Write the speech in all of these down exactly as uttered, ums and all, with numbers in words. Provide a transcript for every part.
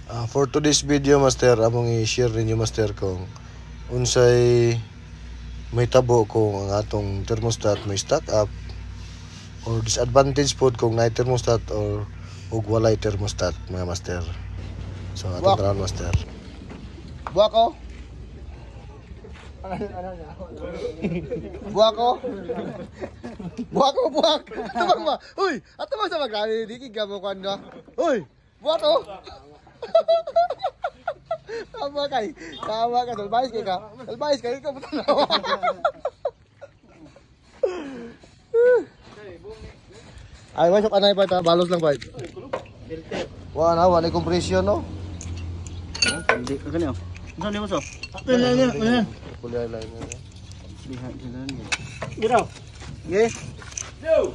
Uh, for today's video, master, among i-share ninyo, master, kung unsay may tabo kung ang atong thermostat may stack up or disadvantage pod kung na thermostat or ug walay thermostat, mga master. So atong tanan, master. Buak ko. Ano ano niya? Buak ko. Buak ko, buak. Tumang ba? Uy, ato ba sa magkano dikig ka mo kan ka? Uy, buak ko. Tama kay. Tama ka, salbayis kay ka. Salbayis kay ka puto na. Ay, masok anay pa ta, balos lang pa. Wa na, wa ni compression no. Hindi ka ganyan. Saan di mo so? Ano na, ano na. Kulay line na. Lihat sila niya. Giraw. Yes. Go.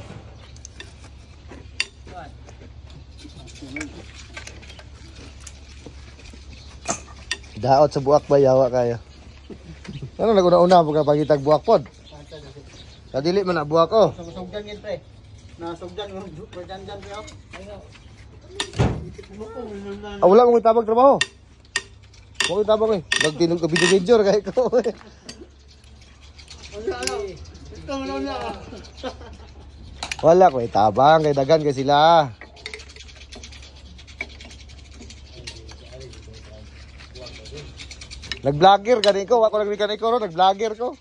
Daot sa buak ba yawa kayo? Ano naguna-una pagka pagitag buak pod? Kadili man na buak ko. Sugdan yun pre. Nasugdan mo perjanjan pre. Ah, wala mong itabag trabaho. Mong itabag eh. Magtinog ka video-video kay ko. Wala ko itabang kay dagan kay sila. Nag-vlogger gani ko, ako nag-mechanic ko, nag-vlogger ko.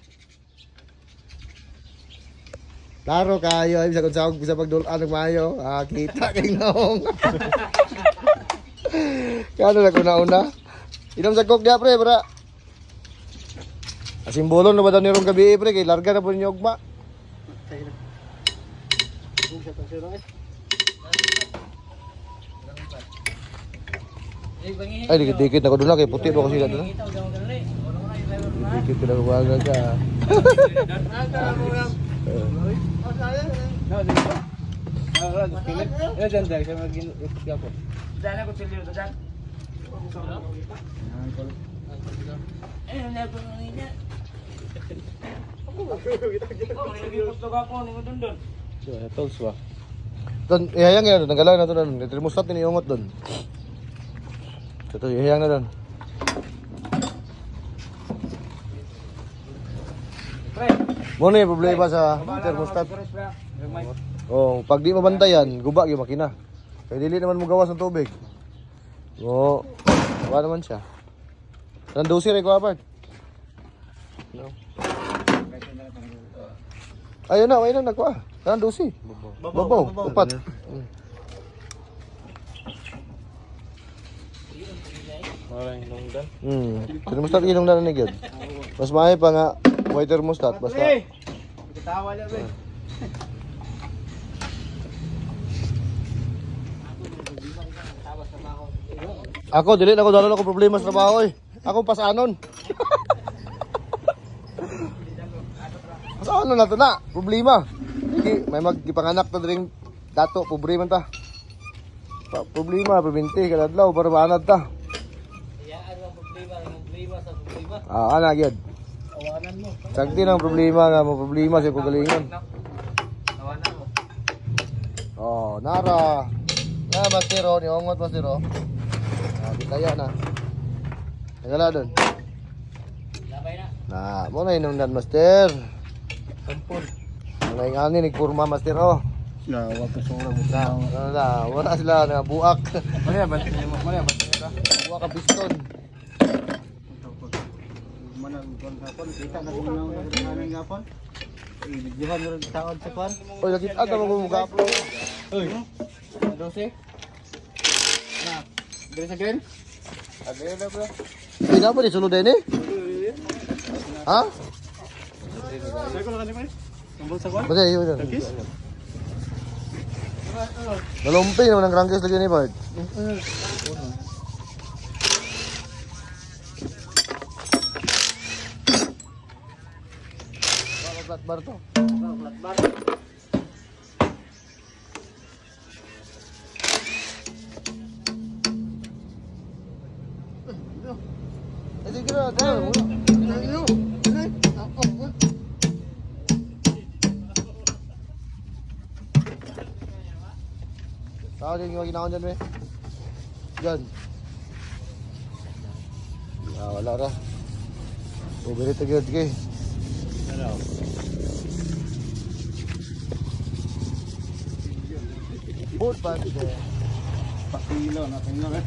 Klaro kayo ay bisa kun sa bisa pagdulaan ng mayo. Ah, kita kay noong. Kano na kuna-una? Inom sa kok dia pre, bra. Asimbolon na ba daw nirong gabi pre kay larga na po ninyo ugma. Ay, dikit-dikit na ko doon lang kay puti ba ko sila doon. Dikit ka na kumaga ka. Ya dan dah saya lagi ikut apa? Dan aku cili tu dan. Eh, ni aku ni ni. Aku lagi foto ako ni dundun. So, ito swa. Don, ihayang yan, nanggalan na to don. Thermostat ni iungot don. Ito, ihayang na don. Mo na yung problema sa thermostat. Oh, pag di mabantayan, guba yung makina. Kaya dili naman mo gawas ng tubig. Oo. Oh, wala naman siya. Anong dosi rin ko apart? No. Ayun na, ayun na, nagkuha. Anong dosi? Babaw. Upat. Hmm. Maraming nungdan. Hmm. Thermostat yung nungdan na nigyan. Mas maayo pa nga, white thermostat. Basta. Ketawa dia, bro. Ako, dili na ako dalo na ko problema sa trabaho eh. Ako pasanon. Pasanon na to na, problema. Hindi, may maggipanganak na rin dato, pobre man ta. Pa, problema, preventi, kaladlaw, para maanad ta. Iyaan ang problema, ang problema sa problema. Ah, ana gyud. Awanan mo. Sagdi ng problema nga, mo problema sa kagalingon. Awanan mo. Oh, nara. Na mastero, ni ongot mastero. Ah, bitaya na. Nagala doon. Labay na. Na, mo na inungdan master. Sampol. Ang ingani nigpurma master oh. Na, wag ka sura mo. Na, ano na, wala sila nga buak. Mali ba? Mali ba? Buak ka piston. Mana kon kapon kita na kung ano ng kapon. I-videohan mo rin taon sa kwan. Oy, nakita ka mo mga upload. Uy. Dose. Na. Dere sa green. Agay na bro. Hindi na ba di sunod din eh? Ha? Saya ko lang kanina. Tumbol sa kwan. Basta yun yun. Nalumpay naman ang crankcase lagi ni Bart. Flat bar to. Flat bar. Sige na, dahil. Tao din yung ginagawa dyan, we. Dyan. Ah, wala ra. Overheat na gyud kay. Ano? Boot pa di. Pakilo na tingnan eh.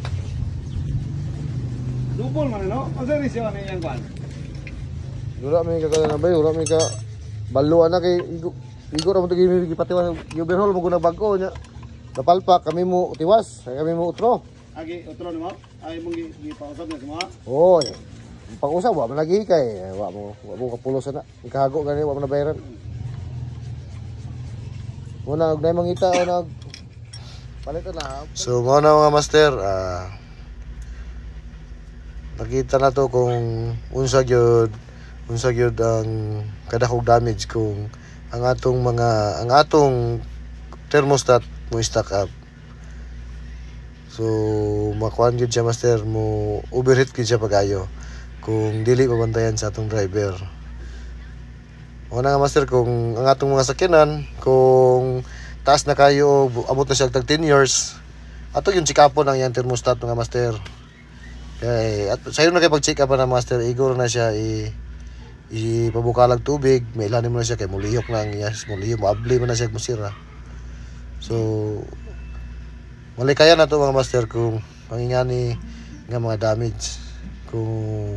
Lupol man no? Asa rin siya ano yang kwan? Wala may kakala na bay, wala may ka baluan na kay igo. Igo ra mo tagi mi patiwas overhaul mo guna bagko nya. Napalpak kami mo tiwas, kami mo utro. Agi utro nimo? Ay mong gipausap na semua. Oy. Pag-usap wa man lagi kay wa mo wa mo kapulos na. Ikahago gani wa mo na bayaran. Una og nay mangita o nag palit na. So mao na mga master, ah nakita na to kung unsa gyud unsa gyud ang kadakog damage kung ang atong mga ang atong thermostat mo stack up. So makuan gyud siya master, mo overheat gyud siya pagayo kung dili mabantayan sa atong driver. Una nga master, kung ang atong mga sakyanan kung taas na kayo, abot na siya tag ten years, ato yung check upon ang iyang thermostat mga master. Kay at sayo na kay pag check up na master, igor na siya i ipabukalag tubig, may ilalim mo na siya kay muliyok na ang yes, muliyok, maabli mo na siya musira. So malikaya na to mga master kung pangingani nga mga damage kung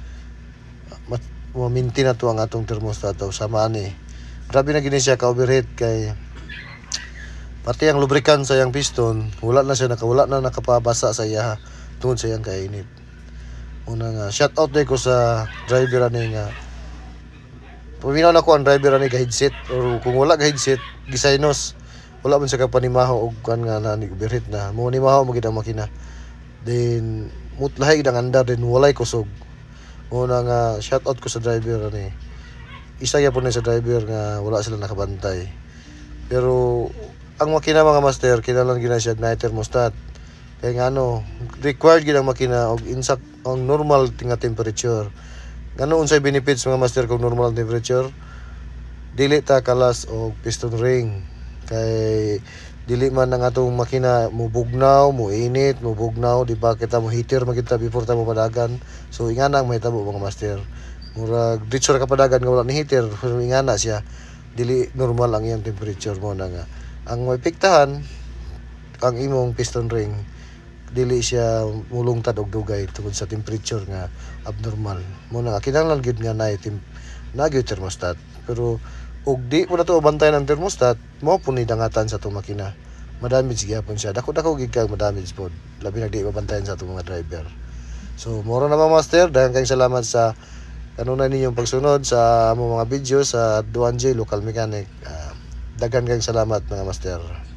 maminti na to ang atong thermostat o samaan ni. Grabe na gini siya ka overheat kay pati ang lubricant sa iyang piston, wala na siya nakawala na nakapabasa sa iya tungod sa iyang kainit. Una nga shout out day ko sa driver ani nga paminaw na ko ang driver ani ka headset, or kung wala ka headset gisaynos wala man siya ka panimaho og kan nga na ni overheat na mo ni maho mo gid ang makina. Then mutlahay gid ang andar, din walay kusog. Una nga shout out ko sa driver ani. Isa ya po na sa driver nga wala sila nakabantay. Pero ang makina mga master kinahanglan gina siya na thermostat. Kaya nga ano, required gid ang makina og insak ang normal nga temperature. Ngano unsay benefits mga master kung normal ang temperature? Dili ta kalas og piston ring. Kay dili man ang atong makina mo bugnaw, mo init, mo bugnaw, di ba kita mo heater magita before ta mo padagan. So ingana ang mahitabo mga master. Murag dito ra ka padagan nga wala ni heater, pero ingana siya. Dili normal ang iyang temperature mo na nga. Ang maepektahan ang imong piston ring, dili siya mulungtad og dugay tungod sa temperature nga abnormal. Mo na kinahanglan gid nga nay temp na gyud thermostat. Pero ug di mo na to bantayan ang thermostat, mo po ni dangatan sa itong makina. Madamage gyapon siya. Dako-dako gid kag madamage pod. Labi na di mabantayan sa itong mga driver. So moro na mga master, daghang kayong salamat sa kanunay ninyong pagsunod sa among mga video sa Duan J Local Mechanic. Uh, daghang kayong salamat mga master.